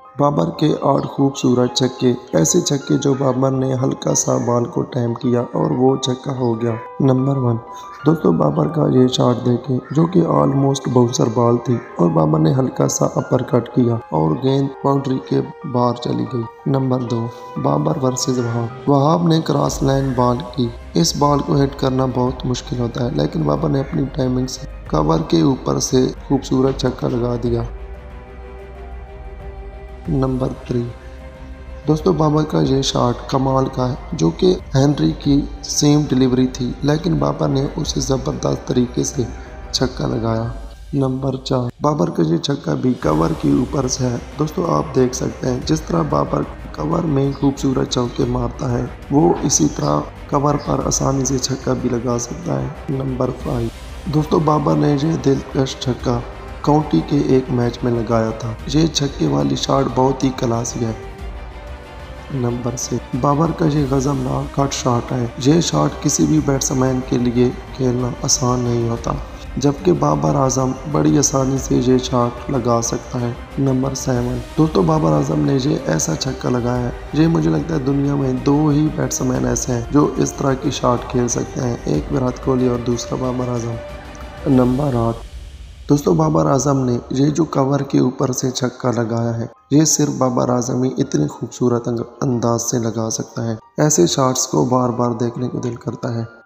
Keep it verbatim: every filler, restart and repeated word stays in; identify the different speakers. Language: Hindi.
Speaker 1: बाबर के आठ खूबसूरत छक्के, ऐसे छक्के जो बाबर ने हल्का सा बॉल को टाइम किया और वो छक्का हो गया। Number one. दोस्तों बाबर का ये शॉट देखें जो कि ऑलमोस्ट बाउंसर बॉल थी और बाबर ने हल्का सा अपर कट किया और गेंद बाउंड्री के बाहर चली गई। नंबर दो। बाबर वर्सेस वहाब। वहाब ने क्रॉस लाइन बॉल की। इस बॉल को हिट करना बहुत मुश्किल होता है, लेकिन बाबर ने अपनी टाइमिंग से कवर के ऊपर से खूबसूरत छक्का लगा दिया। Number three. दोस्तों बाबर का ये शॉट कमाल का है जो कि हेनरी की सेम डिलीवरी थी, लेकिन बाबर ने उसे ज़बरदस्त तरीके से छक्का लगाया। नंबर चार। बाबर का ये छक्का भी कवर के ऊपर से है। दोस्तों आप देख सकते हैं जिस तरह बाबर कवर में खूबसूरत चौके मारता है, वो इसी तरह कवर पर आसानी से छक्का भी लगा सकता है। Number five. दोस्तों बाबर ने ये दिलकश छक्का काउंटी के एक मैच में लगाया था। ये छक्के वाली शॉट बहुत ही क्लासी है। Number six. बाबर का ये गजबनाक कट शॉट है। ये शॉट किसी भी बैट्समैन के लिए खेलना आसान नहीं होता, जबकि बाबर आजम बड़ी आसानी से ये शॉट लगा सकता है। Number seven. दोस्तों बाबर आजम ने ये ऐसा छक्का लगाया है, ये मुझे लगता है दुनिया में दो ही बैट्समैन ऐसे हैं जो इस तरह की शॉट खेल सकते हैं, एक विराट कोहली और दूसरा बाबर आजम। नंबर आठ। दोस्तों बाबर आजम ने ये जो कवर के ऊपर से छक्का लगाया है, ये सिर्फ बाबर आजम ही इतने खूबसूरत अंदाज से लगा सकता है। ऐसे शॉट्स को बार बार देखने को दिल करता है।